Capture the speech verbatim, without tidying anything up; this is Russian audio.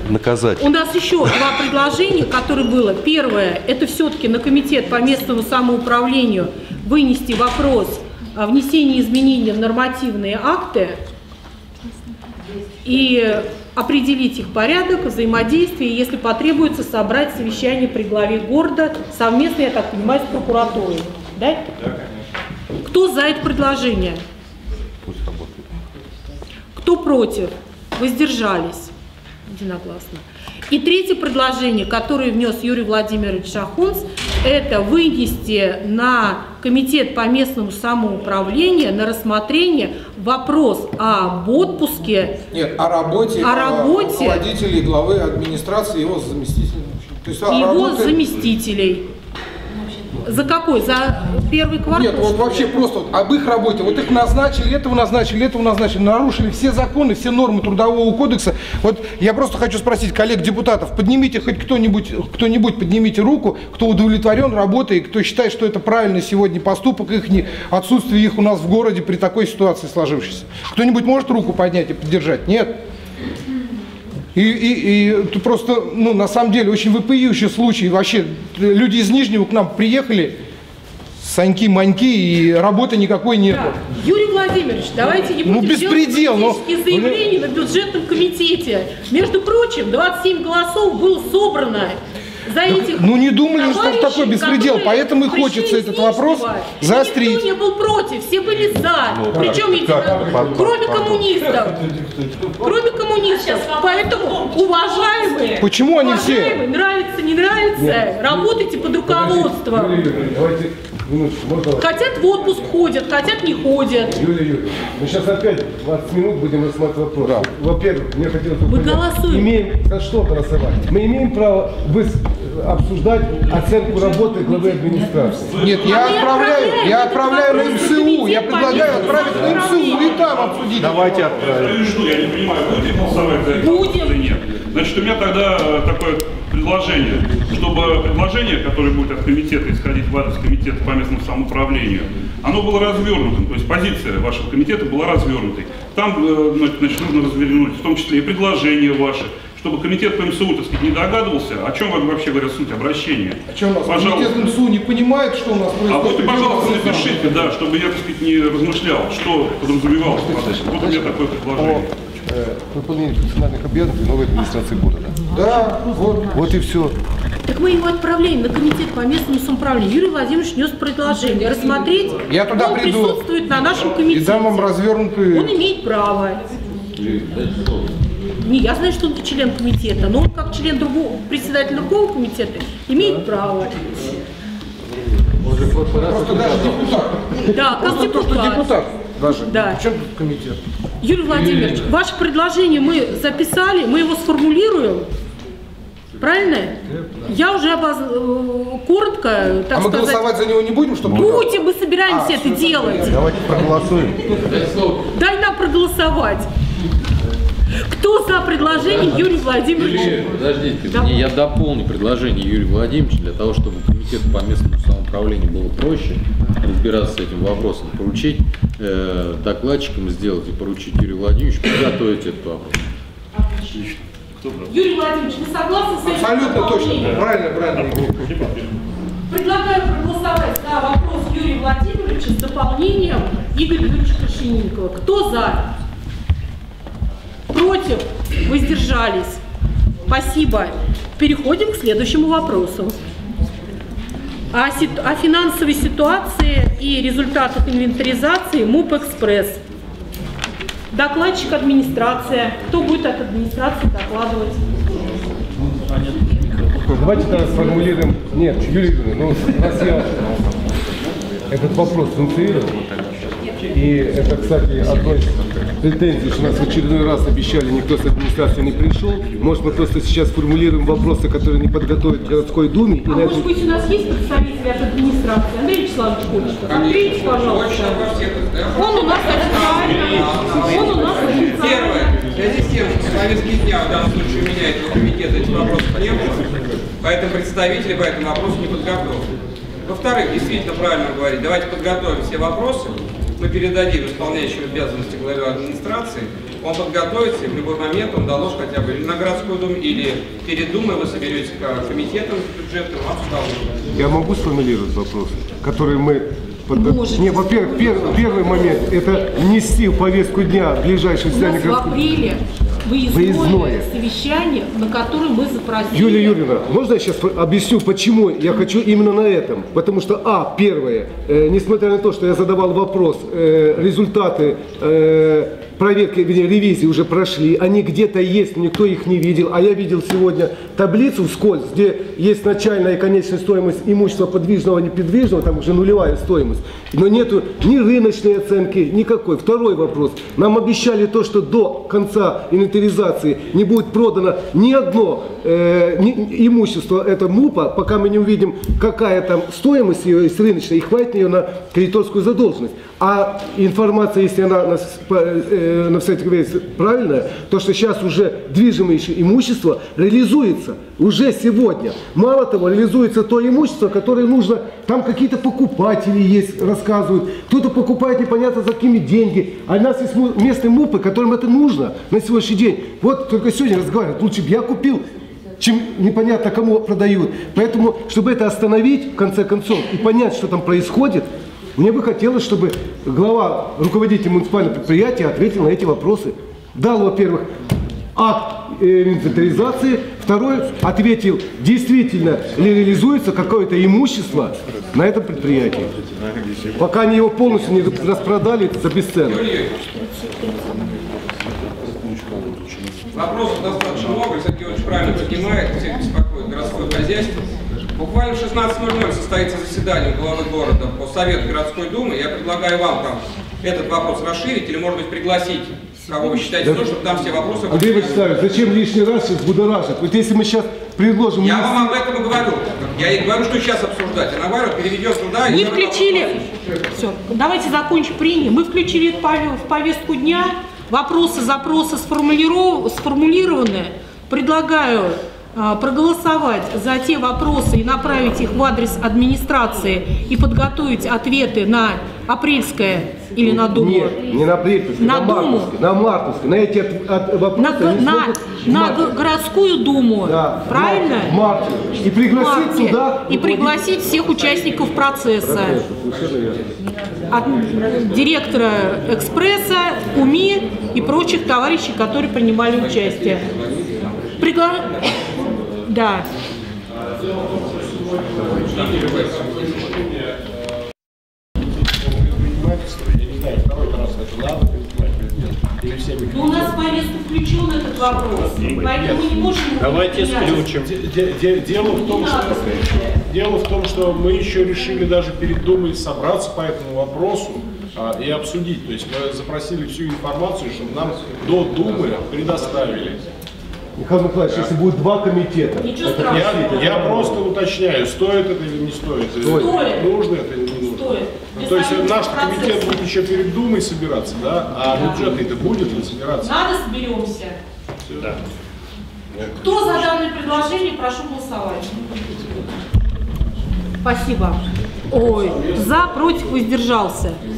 наказать. У нас еще два предложения, которые было. Первое, это все-таки на комитет по местному самоуправлению вынести вопрос о внесении изменений в нормативные акты и определить их порядок взаимодействия, и, если потребуется, собрать совещание при главе города совместно, я так понимаю, с прокуратурой. Да? Да, конечно. Кто за это предложение? Пусть работает. Кто против? Воздержались? Единогласно. И третье предложение, которое внес Юрий Владимирович Шахунц, это вынести на комитет по местному самоуправлению на рассмотрение вопрос об отпуске. Нет, о работе, о работе руководителей главы администрации и его заместителей. То есть, его работе... заместителей. За какой? За первый квартал? Нет, вот вообще просто вот об их работе. Вот их назначили, этого назначили, этого назначили, нарушили все законы, все нормы Трудового кодекса. Вот я просто хочу спросить коллег-депутатов, поднимите хоть кто-нибудь, кто-нибудь поднимите руку, кто удовлетворен работой, кто считает, что это правильный сегодня поступок, их не, отсутствие их у нас в городе при такой ситуации сложившейся. Кто-нибудь может руку поднять и поддержать? Нет? И, и, и просто, ну, на самом деле, очень вопиющий случай. Вообще, люди из Нижнего к нам приехали, саньки-маньки, и работы никакой нет. Да. Юрий Владимирович, давайте не будем ну, беспредел, делать политические но... заявления на бюджетном комитете. Между прочим, двадцать семь голосов было собрано за этих. Ну, не думали, что это такой беспредел, поэтому и хочется этот вопрос заострить. Никто не был против, все были за. Ну, Причем, ведь, кроме коммунистов. Кроме коммунистов. Поэтому, уважаемые, почему они уважаемые, все? Нравится, не нравится, Нет. работайте под руководством. Давайте, минуточку, можно... Хотят в отпуск ходят, хотят не ходят. Юрий Юрьевич, мы сейчас опять двадцать минут будем рассматривать вопрос. Да. Во-первых, мне хотелось бы... Мы голосуем. Имеем за что голосовать. Мы имеем право выс... обсуждать оценку работы главы администрации. Нет, я а отправляю, я отправляю на эм эс у, я предлагаю отправить на эм эс у и там обсудить. Давайте отправим. Я не понимаю, будете голосовать за это или нет? Значит, у меня тогда такое предложение, чтобы предложение, которое будет от комитета исходить в адрес комитета по местному самоуправлению, оно было развернутым, то есть позиция вашего комитета была развернутой. Там, значит, нужно развернуть, в том числе и предложения ваши, чтобы комитет по эм эс у, так сказать, не догадывался, о чем вообще говорят суть обращения. О чем у нас? Комитет эм эс у не понимает, что у нас происходит. А вот и, пожалуйста, напишите, да, чтобы я, так сказать, не размышлял, что подразумевалось. Вот у меня такое предложение. Выполнение функциональных обязанностей новой администрации города. Да, вот. Вот и все. Так мы его отправляем на комитет по местному самоуправлению. Юрий Владимирович внес предложение рассмотреть. Я туда он приду. Присутствует на нашем комитете. И дам вам развернутую. Он имеет право. Не, я знаю, что он член комитета, но он как член другого, председатель другого комитета имеет право. Просто даже депутат. Да, как депутат. То, что депутат даже. Да. В чем тут комитет? Юрий Владимирович, ваше предложение мы записали, мы его сформулируем. Правильно? Я уже обоз... коротко, так а мы сказать... голосовать за него не будем, чтобы... Будем, мы собираемся а, это делать. Давайте проголосуем. Дай нам проголосовать. Кто за предложение Юрия Владимировича? Подождите, да. Я дополню предложение Юрия Владимировича для того, чтобы комитету по местному самоуправлению было проще разбираться с этим вопросом, поручить э, докладчикам сделать и поручить Юрию Владимировичу подготовить этот вопрос. Отлично. Юрий Владимирович, вы согласны с этим? Абсолютно точно. Правильно, правильно. Предлагаю проголосовать за вопрос Юрия Владимировича с дополнением Игоря Юрьевича Крашенинникова. Кто за? Против? Воздержались? Спасибо. Переходим к следующему вопросу. О, о финансовой ситуации и результатах инвентаризации МУП «Экспресс». Докладчик администрация. Кто будет от администрации докладывать? Давайте тогда сформулируем. Нет, Юрий Юрьевич, ну, раз я этот вопрос инициировал, и это, кстати, одной из претензий, что нас в очередной раз обещали, никто с администрации не пришел. Может, мы просто сейчас формулируем вопросы, которые не подготовят в городской думе. А может быть, у нас есть представители от администрации? Андрей Вячеславович Кольчиков, ответьте, пожалуйста. Он у нас официально. Он у нас официально. Первое. В связи с тем, что повестки дня, в данном случае у меня этого комитета этих вопросов не было, поэтому представители по этому вопросу не подготовлены. Во-вторых, действительно правильно говорить, давайте подготовим все вопросы, мы передадим исполняющим обязанности главе администрации, он подготовится, и в любой момент он доложит хотя бы или на городскую думу, или перед думой вы соберетесь к комитетам бюджетным, вам доложат. Я могу сформулировать вопрос, который мы... Можете. Не, во-первых, пер, первый момент – это внести в повестку дня ближайшее У заседание нас в городского... апреле выездное, Выездное. совещание, на которое мы запросили... Юлия Юрьевна, можно я сейчас объясню, почему я хочу именно на этом? Потому что, а, первое, э, несмотря на то, что я задавал вопрос, э, результаты э, проверки, вернее, ревизии уже прошли, они где-то есть, никто их не видел, а я видел сегодня таблицу вскользь, где есть начальная и конечная стоимость имущества подвижного, неподвижного, там уже нулевая стоимость, но нету ни рыночной оценки, никакой. Второй вопрос. Нам обещали то, что до конца инвентаризации не будет продано ни одно э, ни, имущество, это МУПа, пока мы не увидим, какая там стоимость ее есть рыночная, и хватит ее на кредиторскую задолженность. А информация, если она на, э, на сайте говорится правильная, то что сейчас уже движимое имущество реализуется уже сегодня. Мало того, реализуется то имущество, которое нужно, там какие-то покупатели есть, рассказывают, кто-то покупает непонятно за какими деньги, а у нас есть местные МУПы, которым это нужно на сегодняшний день. Вот только сегодня разговаривают, лучше бы я купил, чем непонятно кому продают. Поэтому, чтобы это остановить, в конце концов, и понять, что там происходит, мне бы хотелось, чтобы глава, руководитель муниципального предприятия ответил на эти вопросы. Дал, во-первых, акт инвентаризации, второй ответил, действительно ли реализуется какое-то имущество на этом предприятии. Пока они его полностью не распродали за бесценок. Вопросов достаточно много, Сергей Георгиевич правильно поднимает, всех беспокоит городское хозяйство. Буквально в шестнадцать ноль ноль состоится заседание главы города по совету городской думы. Я предлагаю вам там этот вопрос расширить или, может быть, пригласить, кого вы считаете, да, чтобы там все вопросы... Андрей Вячеславович, зачем лишний раз сейчас будоражить? Вот если мы сейчас предложим... Я вам об этом и говорю. Я и говорю, что сейчас обсуждать. А наоборот, переведем туда... Мы включили... Все, давайте закончим прения. Мы включили это в повестку дня. Вопросы, запросы сформулированы. Предлагаю проголосовать за те вопросы и направить их в адрес администрации и подготовить ответы на апрельское или на Думу? Нет, не на апрельское, на, на мартовское, на мартовское. На эти от, от вопросы на, на, на городскую Думу, да, правильно? В марте. И пригласить марте. туда... И пригласить всех участников процесса. От директора «Экспресса», УМИ и прочих товарищей, которые принимали участие. Пригла... Да. Но у нас в повестку включен этот вопрос, поэтому мы не можем... Давайте исключим. Дело в том, что, дело в том, что мы еще решили даже перед Думой собраться по этому вопросу а, и обсудить. То есть мы запросили всю информацию, чтобы нам до Думы предоставили. Михаил Николаевич, если будет два комитета... Я, я просто уточняю, стоит это или не стоит. Стоит. Нужно это или не нужно. Стоит. Ну, то есть наш комитет будет еще перед Думой собираться, да? А да. Бюджет это будет ли собираться? Надо соберемся. Да. Кто за данное предложение, прошу голосовать. Спасибо. Ой, за, против, воздержался.